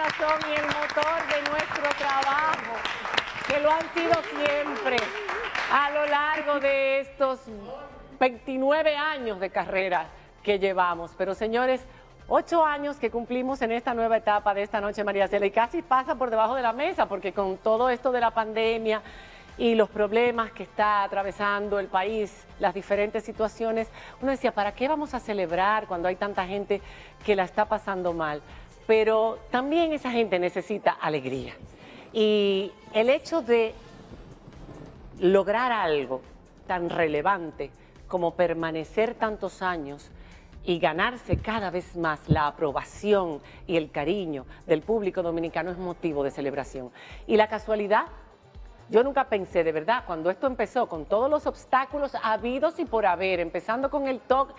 corazón y el motor de nuestro trabajo, que lo han sido siempre a lo largo de estos 29 años de carrera que llevamos. Pero señores, 8 años que cumplimos en esta nueva etapa de esta noche, María Cela, y casi pasa por debajo de la mesa, porque con todo esto de la pandemia y los problemas que está atravesando el país, las diferentes situaciones, uno decía, ¿para qué vamos a celebrar cuando hay tanta gente que la está pasando mal? Pero también esa gente necesita alegría. Y el hecho de lograr algo tan relevante como permanecer tantos años y ganarse cada vez más la aprobación y el cariño del público dominicano es motivo de celebración. Y la casualidad, yo nunca pensé, de verdad, cuando esto empezó, con todos los obstáculos habidos y por haber, empezando con el toque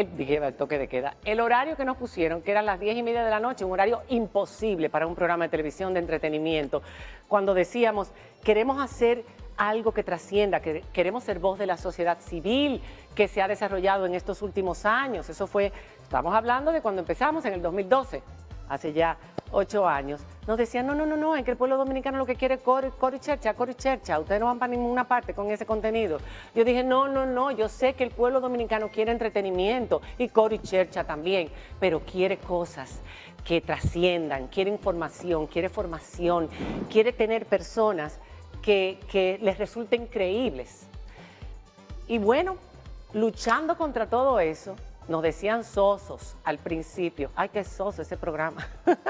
de queda, el horario que nos pusieron, que eran las 10:30 de la noche, un horario imposible para un programa de televisión de entretenimiento, cuando decíamos, queremos hacer algo que trascienda, que queremos ser voz de la sociedad civil que se ha desarrollado en estos últimos años. Eso fue, estamos hablando de cuando empezamos en el 2012, hace ya 8 años. Nos decían, no, es que el pueblo dominicano lo que quiere es coro y chercha, ustedes no van para ninguna parte con ese contenido. Yo dije, no, yo sé que el pueblo dominicano quiere entretenimiento y coro y chercha también, pero quiere cosas que trasciendan, quiere información, quiere formación, quiere tener personas que les resulten creíbles. Y bueno, luchando contra todo eso, nos decían sosos al principio. Ay, qué soso ese programa.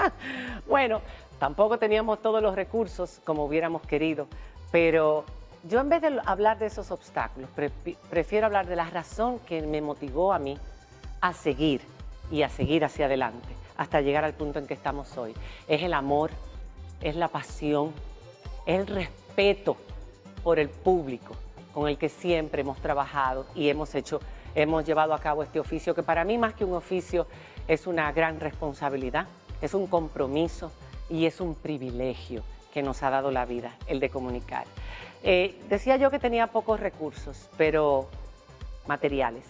Bueno, tampoco teníamos todos los recursos como hubiéramos querido, pero yo en vez de hablar de esos obstáculos, prefiero hablar de la razón que me motivó a mí a seguir y a seguir hacia adelante hasta llegar al punto en que estamos hoy. Es el amor, es la pasión, es el respeto por el público con el que siempre hemos trabajado y hemos llevado a cabo este oficio, que para mí más que un oficio es una gran responsabilidad, es un compromiso y es un privilegio que nos ha dado la vida, el de comunicar. Decía yo que tenía pocos recursos, pero materiales.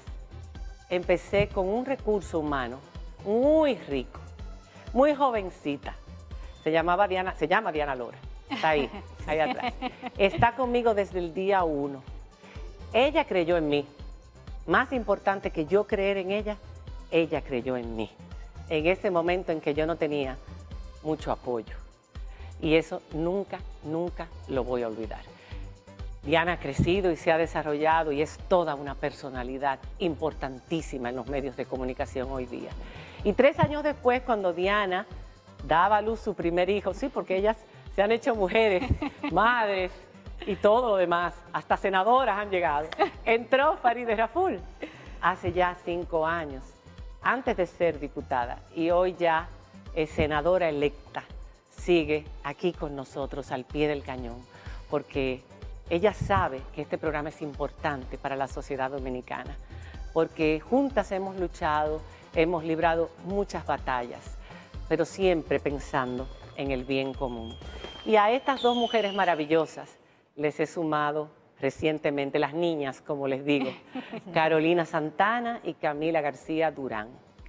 Empecé con un recurso humano muy rico, muy jovencita. Se llama Diana Lora. Está ahí atrás. Está conmigo desde el día 1. Ella creyó en mí. Más importante que yo creer en ella, ella creyó en mí. En ese momento en que yo no tenía mucho apoyo. Y eso nunca lo voy a olvidar. Diana ha crecido y se ha desarrollado y es toda una personalidad importantísima en los medios de comunicación hoy día. Y 3 años después, cuando Diana daba a luz su primer hijo, sí, porque ellas se han hecho mujeres, madres y todo lo demás, hasta senadoras han llegado. Entró Farideh Raful hace ya 5 años, antes de ser diputada, y hoy ya es senadora electa. Sigue aquí con nosotros al pie del cañón, porque ella sabe que este programa es importante para la sociedad dominicana, porque juntas hemos luchado, hemos librado muchas batallas, pero siempre pensando en el bien común. Y a estas 2 mujeres maravillosas les he sumado recientemente las niñas, como les digo, Carolina Santana y Camila García Durán.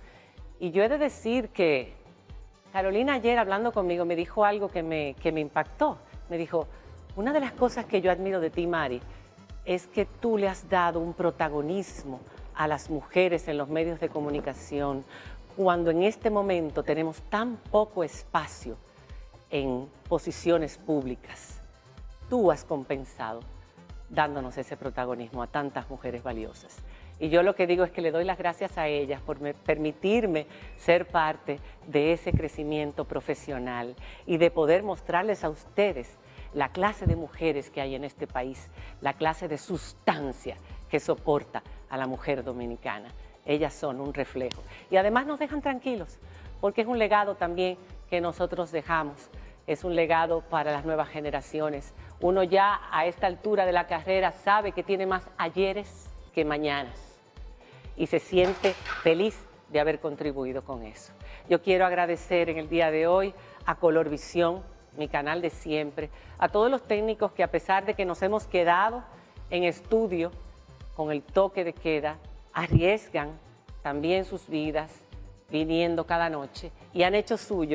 Y yo he de decir que Carolina ayer hablando conmigo me dijo algo que me impactó. Me dijo, una de las cosas que yo admiro de ti, Mari, es que tú le has dado un protagonismo a las mujeres en los medios de comunicación, cuando en este momento tenemos tan poco espacio en posiciones públicas. Tú has compensado dándonos ese protagonismo a tantas mujeres valiosas. Y yo lo que digo es que le doy las gracias a ellas por permitirme ser parte de ese crecimiento profesional y de poder mostrarles a ustedes la clase de mujeres que hay en este país, la clase de sustancia que soporta a la mujer dominicana. Ellas son un reflejo. Y además nos dejan tranquilos, porque es un legado también que nosotros dejamos. Es un legado para las nuevas generaciones. Uno ya a esta altura de la carrera sabe que tiene más ayeres que mañanas y se siente feliz de haber contribuido con eso. Yo quiero agradecer en el día de hoy a Colorvisión, mi canal de siempre, a todos los técnicos que a pesar de que nos hemos quedado en estudio con el toque de queda, arriesgan también sus vidas viniendo cada noche y han hecho suyo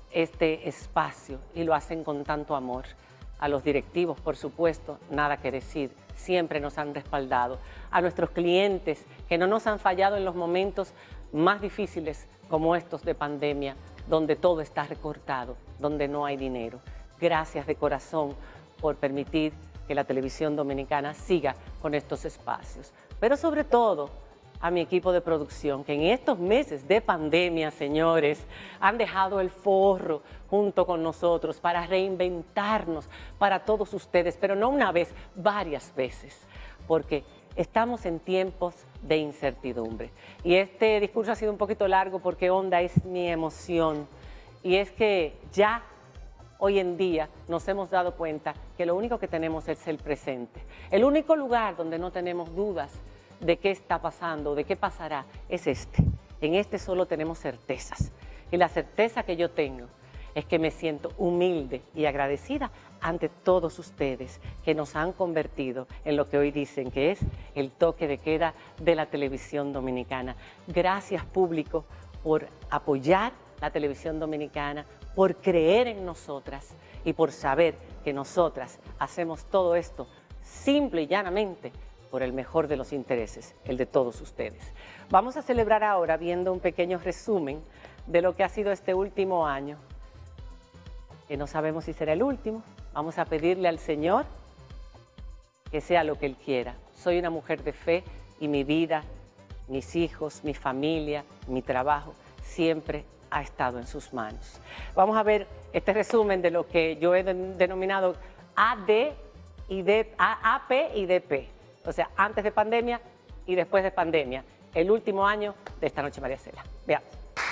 este espacio y lo hacen con tanto amor. A los directivos, por supuesto, nada que decir, siempre nos han respaldado. A nuestros clientes que no nos han fallado en los momentos más difíciles como estos de pandemia, donde todo está recortado, donde no hay dinero. Gracias de corazón por permitir que la televisión dominicana siga con estos espacios. Pero sobre todo, a mi equipo de producción, que en estos meses de pandemia, señores, han dejado el forro junto con nosotros para reinventarnos para todos ustedes, pero no una vez, varias veces, porque estamos en tiempos de incertidumbre. Y este discurso ha sido un poquito largo porque honda es mi emoción, y es que ya hoy en día nos hemos dado cuenta que lo único que tenemos es el presente. El único lugar donde no tenemos dudas de qué está pasando, de qué pasará, es este. En este solo tenemos certezas. Y la certeza que yo tengo es que me siento humilde y agradecida ante todos ustedes que nos han convertido en lo que hoy dicen que es el toque de queda de la televisión dominicana. Gracias, público, por apoyar la televisión dominicana, por creer en nosotras y por saber que nosotras hacemos todo esto simple y llanamente por el mejor de los intereses, el de todos ustedes. Vamos a celebrar ahora viendo un pequeño resumen de lo que ha sido este último año, que no sabemos si será el último. Vamos a pedirle al Señor que sea lo que Él quiera. Soy una mujer de fe y mi vida, mis hijos, mi familia, mi trabajo, siempre ha estado en sus manos. Vamos a ver este resumen de lo que yo he denominado AP y DP. O sea, antes de pandemia y después de pandemia. El último año de Esta Noche María Cela. Veamos.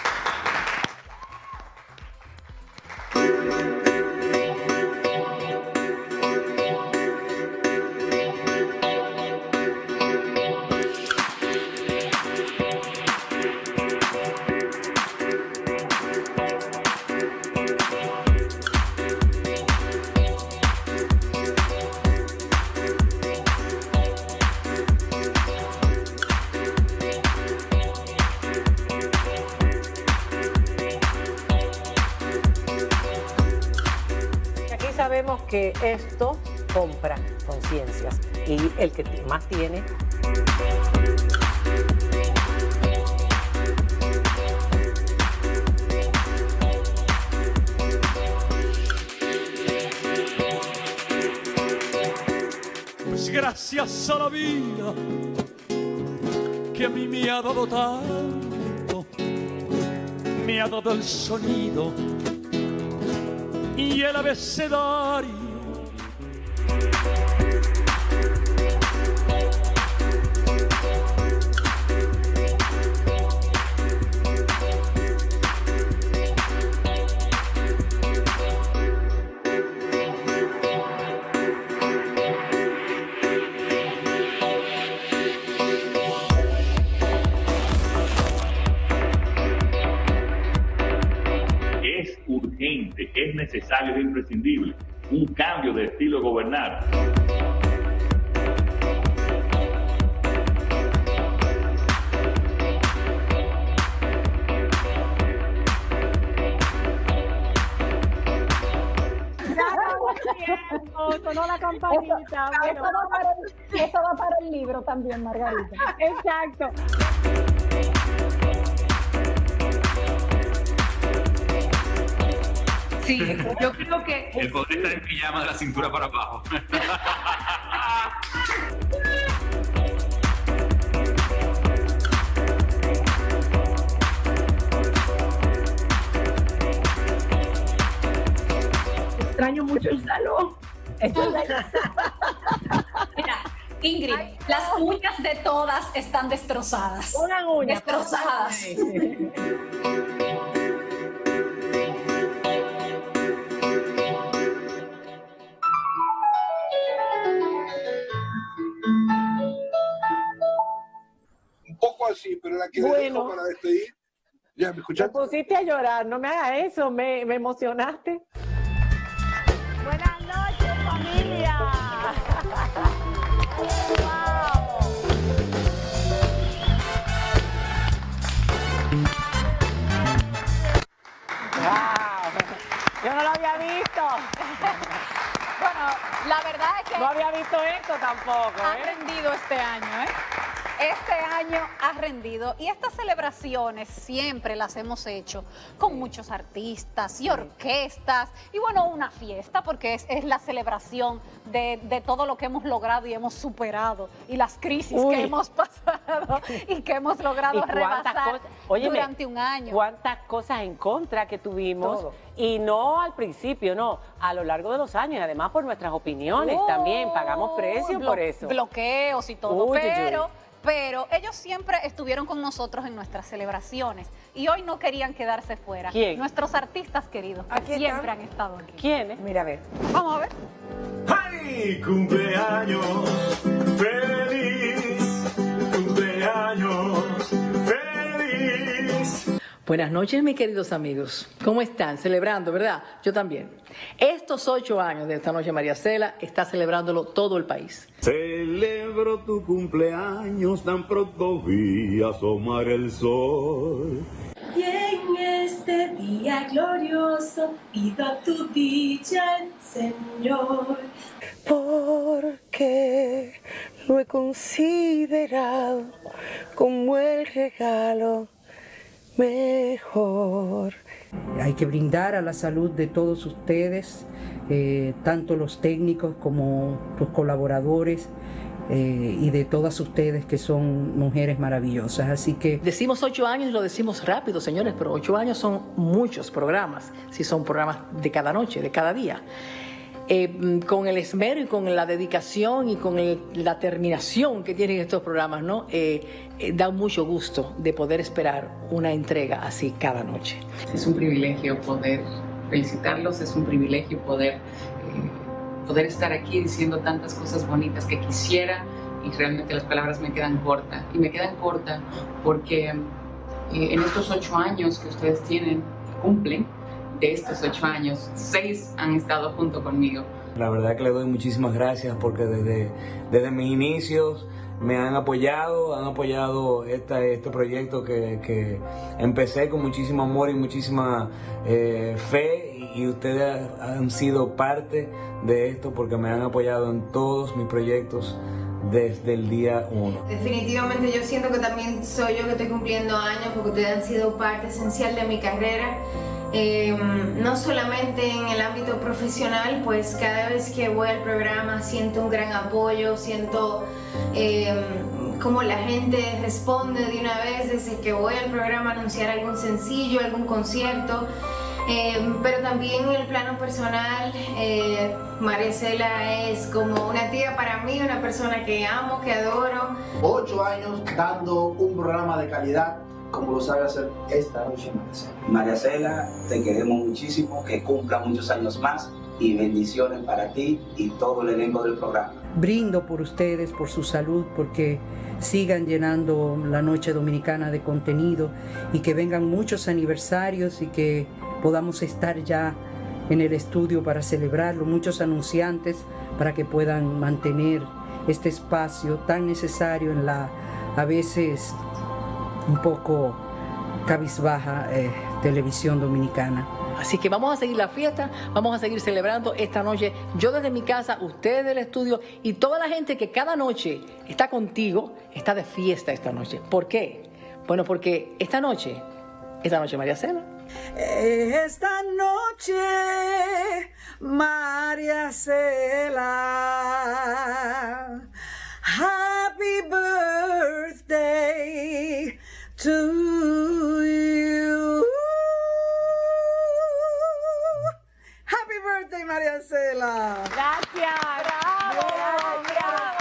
Sabemos que esto compra conciencias y el que más tiene. Pues gracias a la vida que a mí me ha dado tanto, me ha dado el sonido y el abecedario. Es necesario, es imprescindible un cambio de estilo de gobernar. Sonó la campanita. Bueno. Eso va para el libro también, Margarita. Exacto. Sí, yo creo que... El poder está en pijama de la cintura para abajo. Extraño mucho el salón. Mira, Ingrid, las uñas de todas están destrozadas. Una uña. Destrozadas. Así, pero la que le dejo para despedir. ¿Ya me escuchaste? Me pusiste a llorar, no me hagas eso, me emocionaste. Buenas noches, familia. Wow. Yo no lo había visto. Bueno, la verdad es que No había visto esto tampoco, ha rendido este año, ¿eh? Este año ha rendido y estas celebraciones siempre las hemos hecho con muchos artistas y orquestas y bueno, una fiesta porque es la celebración de todo lo que hemos logrado y hemos superado y las crisis que hemos pasado y que hemos logrado rebasar durante un año. Cuántas cosas en contra que tuvimos y no al principio, no, a lo largo de los años, además por nuestras opiniones también, pagamos precios por eso. Bloqueos y todo, pero ellos siempre estuvieron con nosotros en nuestras celebraciones y hoy no querían quedarse fuera. ¿Quién? Nuestros artistas queridos que siempre han estado aquí. ¿Quiénes? Mira, a ver. Vamos a ver. ¡Ay, cumpleaños feliz! ¡Cumpleaños feliz! Buenas noches, mis queridos amigos. ¿Cómo están? Celebrando, ¿verdad? Yo también. Estos 8 años de esta noche, María Cela, está celebrándolo todo el país. Celebro tu cumpleaños, tan pronto vi asomar el sol. Y en este día glorioso pido tu dicha, Señor. Porque lo he considerado como el regalo mejor. Hay que brindar a la salud de todos ustedes, tanto los técnicos como los colaboradores y de todas ustedes que son mujeres maravillosas. Así que decimos 8 años y lo decimos rápido, señores, pero 8 años son muchos programas, si son programas de cada noche, de cada día. Con el esmero y con la dedicación y con la terminación que tienen estos programas, ¿no? Da mucho gusto de poder esperar una entrega así cada noche. Es un privilegio poder felicitarlos, es un privilegio poder estar aquí diciendo tantas cosas bonitas que quisiera y realmente las palabras me quedan cortas. Y me quedan cortas porque en estos 8 años que ustedes cumplen, de estos 8 años, 6 han estado junto conmigo. La verdad que le doy muchísimas gracias porque desde mis inicios me han apoyado este proyecto que empecé con muchísimo amor y muchísima fe y ustedes han sido parte de esto porque me han apoyado en todos mis proyectos desde el día 1. Definitivamente yo siento que también soy yo que estoy cumpliendo años porque ustedes han sido parte esencial de mi carrera. No solamente en el ámbito profesional, pues cada vez que voy al programa siento un gran apoyo, siento cómo la gente responde de una vez desde que voy al programa a anunciar algún sencillo, algún concierto, pero también en el plano personal, María Cela es como una tía para mí, una persona que amo, que adoro. 8 años dando un programa de calidad como lo sabe hacer esta noche María Cela. María Cela, te queremos muchísimo, que cumpla muchos años más y bendiciones para ti y todo el elenco del programa. Brindo por ustedes, por su salud, porque sigan llenando la Noche Dominicana de contenido y que vengan muchos aniversarios y que podamos estar ya en el estudio para celebrarlo, muchos anunciantes para que puedan mantener este espacio tan necesario en la a veces un poco cabizbaja televisión dominicana. Así que vamos a seguir la fiesta, vamos a seguir celebrando esta noche. Yo desde mi casa, ustedes del estudio y toda la gente que cada noche está contigo, está de fiesta esta noche. ¿Por qué? Bueno, porque esta noche María Cela. Esta noche María Cela. Happy birthday to you. Happy birthday, María Cela. Gracias. Bravo, bravo.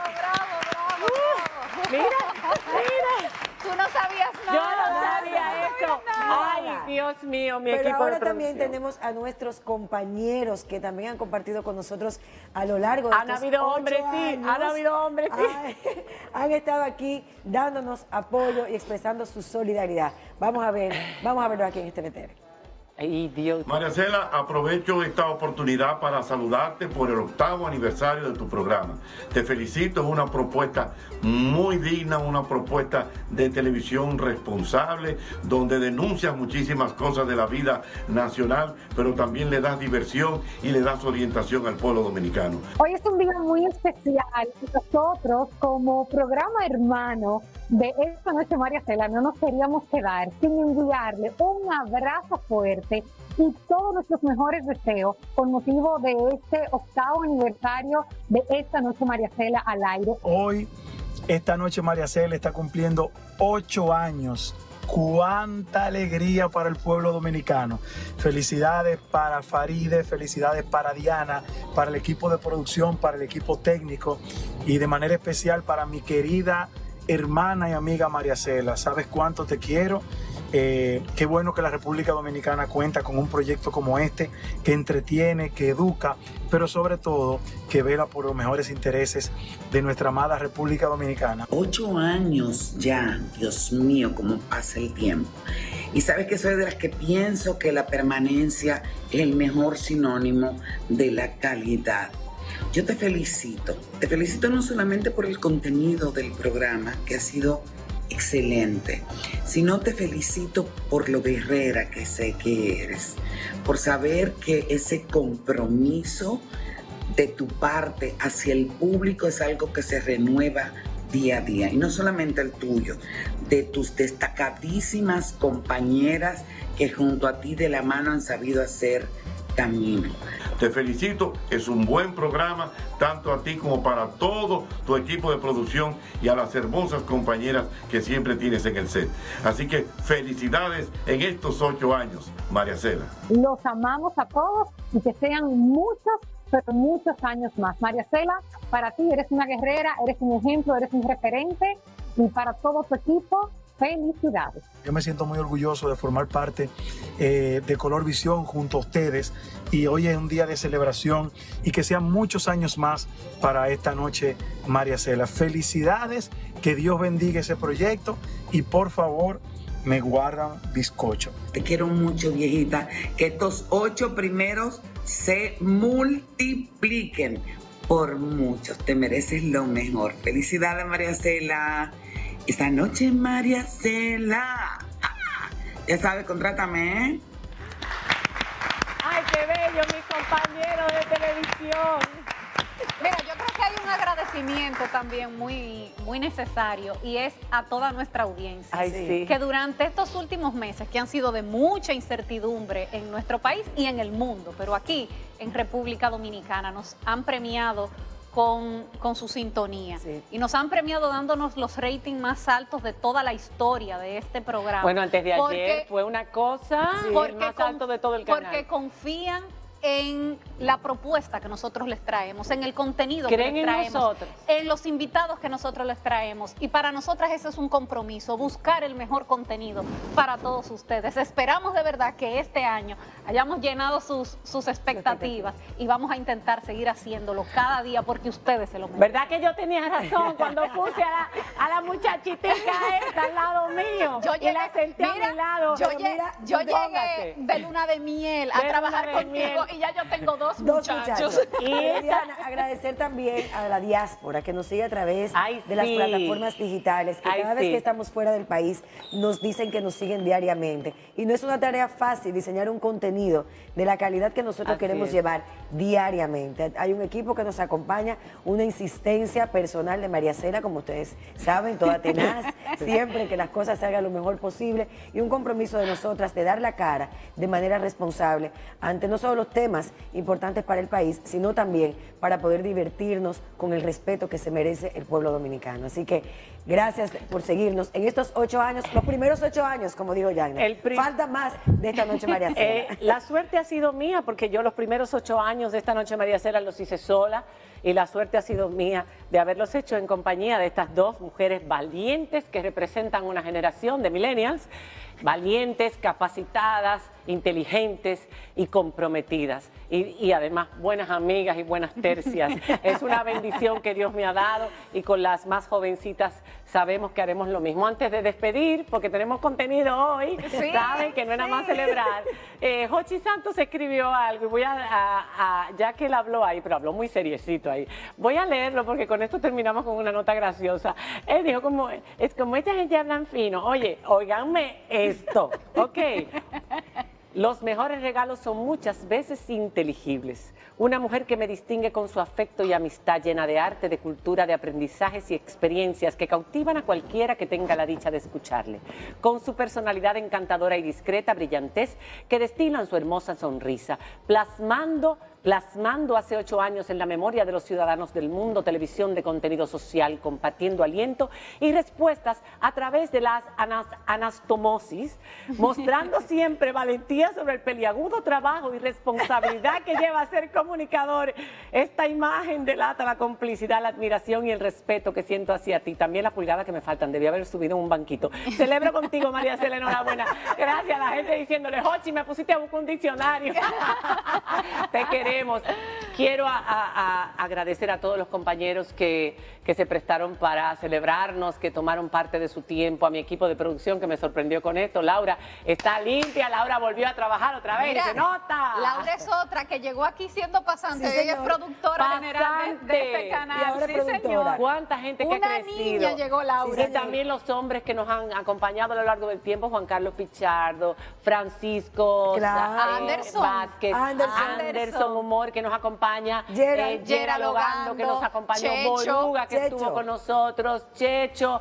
Mira. Tú no sabías nada. Yo no sabía eso. Ay, Dios mío, mi Pero equipo ahora de producción. también tenemos a nuestros compañeros que también han compartido con nosotros a lo largo de Han habido hombres, sí. Han habido hombres, sí. Han estado aquí dándonos apoyo y expresando su solidaridad. Vamos a verlo aquí en este TVT. Ay, Dios. María Cela, aprovecho esta oportunidad para saludarte por el 8º aniversario de tu programa. Te felicito, es una propuesta muy digna, una propuesta de televisión responsable, donde denuncias muchísimas cosas de la vida nacional, pero también le das diversión y le das orientación al pueblo dominicano. Hoy es un día muy especial y nosotros, como programa hermano de esta noche María Cela, no nos queríamos quedar sin enviarle un abrazo fuerte y todos nuestros mejores deseos con motivo de este 8º aniversario de esta noche María Cela al aire. Hoy, esta noche María Cela está cumpliendo 8 años. ¡Cuánta alegría para el pueblo dominicano! Felicidades para Faride, felicidades para Diana, para el equipo de producción, para el equipo técnico y de manera especial para mi querida hermana y amiga María Cela. ¿Sabes cuánto te quiero? Qué bueno que la República Dominicana cuenta con un proyecto como este, que entretiene, que educa, pero sobre todo que vela por los mejores intereses de nuestra amada República Dominicana. 8 años ya, Dios mío, cómo pasa el tiempo. Y sabes que soy de las que pienso que la permanencia es el mejor sinónimo de la calidad. Yo te felicito no solamente por el contenido del programa, que ha sido excelente, sino te felicito por lo guerrera que sé que eres, por saber que ese compromiso de tu parte hacia el público es algo que se renueva día a día, y no solamente el tuyo, de tus destacadísimas compañeras que junto a ti de la mano han sabido hacer camino. Te felicito, es un buen programa, tanto a ti como para todo tu equipo de producción y a las hermosas compañeras que siempre tienes en el set. Así que felicidades en estos 8 años, María Cela. Los amamos a todos y que sean muchos, pero muchos años más. María Cela, para ti eres una guerrera, eres un ejemplo, eres un referente, y para todo tu equipo, felicidades. Yo me siento muy orgulloso de formar parte de Color Visión junto a ustedes, y hoy es un día de celebración y que sean muchos años más para esta noche María Cela. Felicidades, que Dios bendiga ese proyecto y por favor me guardan bizcocho. Te quiero mucho, viejita, que estos 8 primeros se multipliquen por muchos. Te mereces lo mejor. Felicidades, María Cela. Esta noche, María Cela. Ya sabes, contrátame, ¿eh? ¡Ay, qué bello, mi compañero de televisión! Mira, yo creo que hay un agradecimiento también muy necesario, y es a toda nuestra audiencia. Ay, sí. Que durante estos últimos meses, que han sido de mucha incertidumbre en nuestro país y en el mundo, pero aquí en República Dominicana nos han premiado con su sintonía. Sí. Y nos han premiado dándonos los ratings más altos de toda la historia de este programa. Bueno, antes de ayer fue una cosa, el más alto de todo el canal. Porque confían en la propuesta que nosotros les traemos, en el contenido que les traemos, en nosotros, en los invitados que nosotros les traemos. Y para nosotras ese es un compromiso, buscar el mejor contenido para todos ustedes. Esperamos de verdad que este año hayamos llenado sus expectativas, y vamos a intentar seguir haciéndolo cada día porque ustedes se lo merecen. ¿Verdad que yo tenía razón cuando puse a la muchachitica esta al lado mío? Y la senté a mi lado. Yo llegué de luna de miel a trabajar contigo y ya yo tengo dos muchachos. Y Diana, agradecer también a la diáspora que nos sigue a través de las plataformas digitales, que cada vez que estamos fuera del país nos dicen que nos siguen diariamente. Y no es una tarea fácil diseñar un contenido de la calidad que nosotros queremos llevar diariamente. Hay un equipo que nos acompaña, una insistencia personal de María Cela, como ustedes saben, toda tenaz, siempre que las cosas salgan lo mejor posible, y un compromiso de nosotras de dar la cara de manera responsable ante no solo los temas importantes para el país, sino también para poder divertirnos con el respeto que se merece el pueblo dominicano. Así que gracias por seguirnos en estos 8 años, los primeros 8 años, como dijo Yana. Falta más de esta noche María Cela. La suerte ha sido mía, porque yo los primeros 8 años de esta noche María Cela los hice sola, y la suerte ha sido mía de haberlos hecho en compañía de estas dos mujeres valientes que representan una generación de millennials, valientes, capacitadas, inteligentes y comprometidas. y además buenas amigas y buenas tercias. Es una bendición que Dios me ha dado y con las más jovencitas sabemos que haremos lo mismo. Antes de despedir, porque tenemos contenido hoy, Sí, saben que no es nada más celebrar. Jochi Santos escribió algo y voy ya que él habló ahí, pero habló muy seriecito ahí. Voy a leerlo porque con esto terminamos con una nota graciosa. Él dijo como esta gente hablan fino. Oye, óiganme esto, ¿ok? Los mejores regalos son muchas veces inteligibles. Una mujer que me distingue con su afecto y amistad llena de arte, de cultura, de aprendizajes y experiencias que cautivan a cualquiera que tenga la dicha de escucharle. Con su personalidad encantadora y discreta, brillantez, que destilan su hermosa sonrisa, plasmando hace 8 años en la memoria de los ciudadanos del mundo televisión de contenido social, compartiendo aliento y respuestas a través de las anastomosis, mostrando siempre valentía sobre el peliagudo trabajo y responsabilidad que lleva a ser comunicador. Esta imagen delata la complicidad, la admiración y el respeto que siento hacia ti. También las pulgadas que me faltan, debí haber subido en un banquito. Celebro contigo, María Cela, enhorabuena. Gracias a la gente diciéndole, Jochi, me pusiste a buscar un diccionario. Te queremos. Quiero agradecer a todos los compañeros que se prestaron para celebrarnos, que tomaron parte de su tiempo, a mi equipo de producción que me sorprendió con esto. Laura está limpia, Laura volvió a trabajar otra vez, Mira, se nota. Laura es otra que llegó aquí siendo pasante, Sí, ella es productora general de este Y canal. ahora Sí, productora. señor. Cuánta gente que Una ha crecido. niña llegó Laura. Y también los hombres que nos han acompañado a lo largo del tiempo, Juan Carlos Pichardo, Francisco Anderson. Vázquez, Anderson Humor que nos acompaña, Gerald Logando que nos acompañó, Checho. Boluga que estuvo con nosotros, Checho,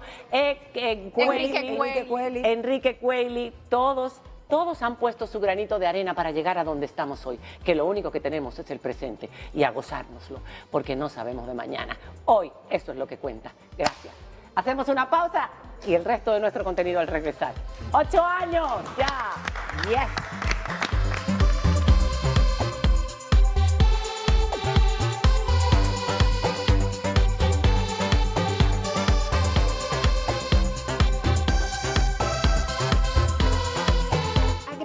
Enrique Cueli, todos han puesto su granito de arena para llegar a donde estamos hoy, que lo único que tenemos es el presente y a gozárnoslo, porque no sabemos de mañana. Hoy, eso es lo que cuenta. Gracias. Hacemos una pausa y el resto de nuestro contenido al regresar. 8 años, ya. Yes.